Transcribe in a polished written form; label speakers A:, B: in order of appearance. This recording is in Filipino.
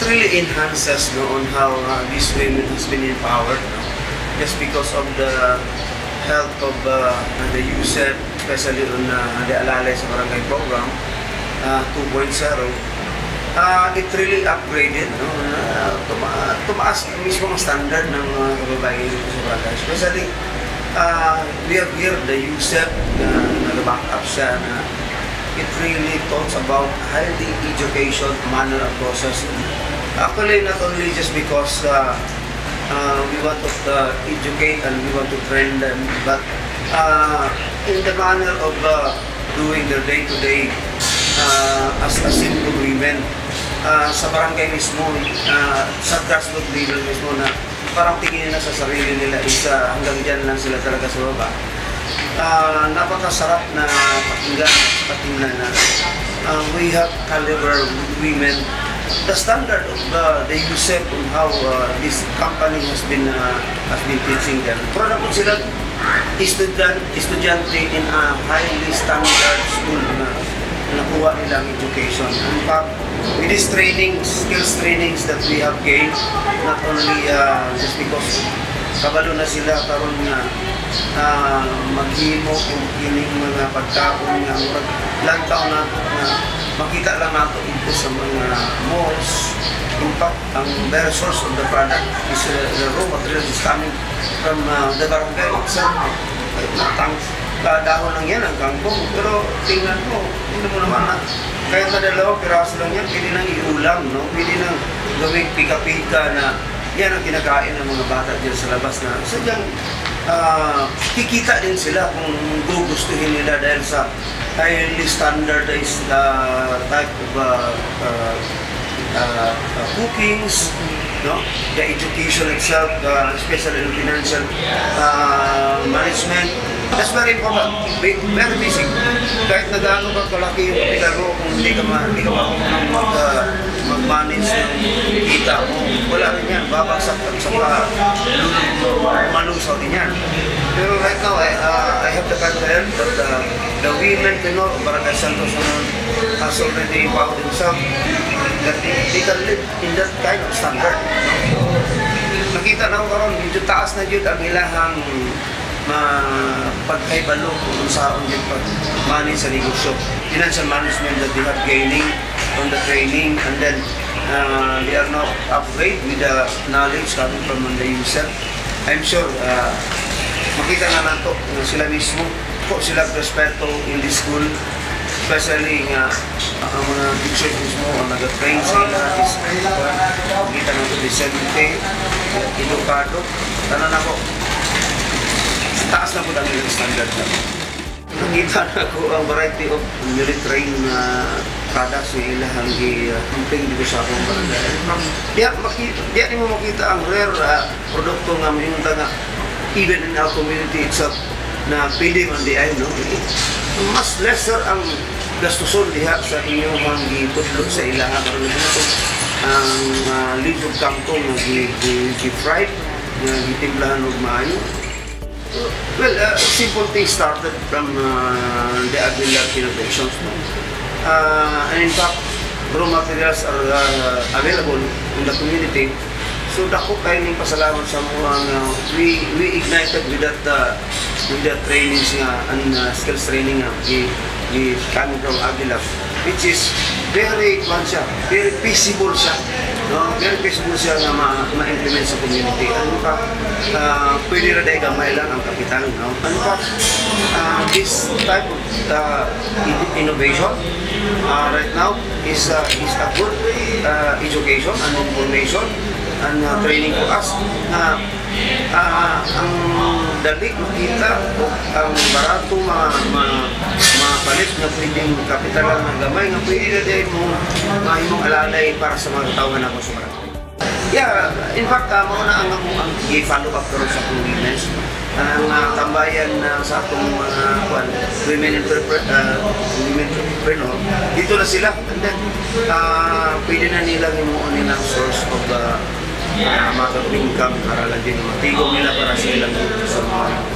A: really enhances on how these women has been empowered, just because of the help of the USEP, especially on the Alalay sa Barangay Program 2.0. It really upgraded, tumaas mismo ang standard ng kababayan dito sa barangay. Especially, we have here the USEP na nag-back up siya na it really talks about healthy education, manner and process. Actually, not only just because we want to educate and we want to train them, but in the manner of doing their day-to-day as a simple women sa barangay mismo, sa grassroots level mismo, na parang tingin na sa sarili nila isa hanggang dyan lang sila talaga sa baba. Napakasarap na pakinggan at patingnan na we have caliber women. The standard of the USEP on how this company has been teaching them. Para po sila estudyante in a highly standard school na nakuha nilang education. In fact, with these trainings, skills trainings that we have gained, not only just because kabalo na sila karon nga maghimo kung kining mga pagkaon nga lantaw na makita lang nato ito sa mga malls. In fact, ang very source of the product is the raw materials is coming from the barangay itself. Dahon lang yan ang kangkong, pero tingnan mo, hindi mo naman na kahit na dalawang piraso lang yan, pwede nang iulam, no? Pwede nang gawing pika-pika na yan ang kinakain ng mga bata dyan sa labas na sadyang kikita din sila kung gugustuhin nila dahil sa highly standardized type of cookings, no? The education itself, especially in financial management. That's very important, very basic. Kahit na gaano ka kalaki yung kapitalo, kung hindi ka marunong mag-manage ng kita mo, wala rin yan, babagsak at saka malusaw din yan. Pero right now, I have the confidence that the women tenor of Barangay Santos has already found themselves that they can live in that kind of standard. Nakita na ko karon, medyo taas na yun ang ilahang pagkaibalo kung saan yung pag-manage sa negosyo. Financial management that they have gaining from the training, and then they are now upgrade with the knowledge coming from the USEP. I'm sure makita na nato na sila mismo po sila respeto in this school, especially nga ang mga teachers mismo ang nag-train sila is makita nato decente, edukado, tanan ako taas na po ang ilang standard na. Nakita na ko ang variety of newly trained products na ilahang i-humping dito sa akong barangay. Diyan mo makita ang rare produkto nga mayroon nga even in our community itself na pwede man di ay, no? Mas lesser ang gastuson diha sa inyong mga gitudlo sa ilaha karon dito. Ang leaves of kangkong na gi-fried, na gitimplahan og maayo. Well, simple things started from the Aguilar innovations. And in fact, raw materials are available in the community. So dako kayo ning pasalamat sa mga we ignited with that trainings nga and skills training nga coming from Aguilar, which is very feasible siya, no? Very feasible siya nga ma-implement sa community. Ano pa, pwede rin dahil gamay lang ang kapital, no? Ano pa, this type of innovation right now is a good education and information and training for us na ang dali makita o ang barato mapalit na pwedeng kapitalan ng gamay nga pwede na din mo imong alalay para sa mga tao na ako sa barangay. Yeah, in fact, mauna ang i-follow up karon sa akong women's ang tambayan sa akong women entrepreneur. Dito na sila, and then pwede na nilang imuon nilang source of mother income para lang din matigong nila para sa ilang sa mga